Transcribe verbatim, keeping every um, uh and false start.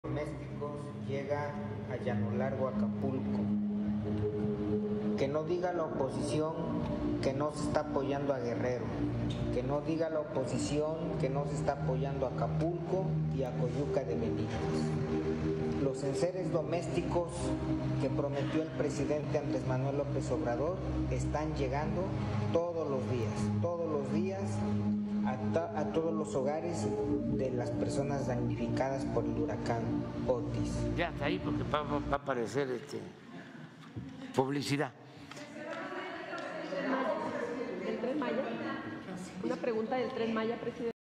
Domésticos llega a Llano Largo, Acapulco. Que no diga la oposición que no se está apoyando a Guerrero, que no diga la oposición que no se está apoyando a Acapulco y a Coyuca de Benítez. Los enseres domésticos que prometió el presidente Andrés Manuel López Obrador están llegando todos los días, todos los días a, ta, a todos los hogares de las personas damnificadas por el huracán Otis. Ya está ahí porque va, va, va a aparecer este, publicidad. ¿Del Tren Maya? Una pregunta del Tren Maya, presidente.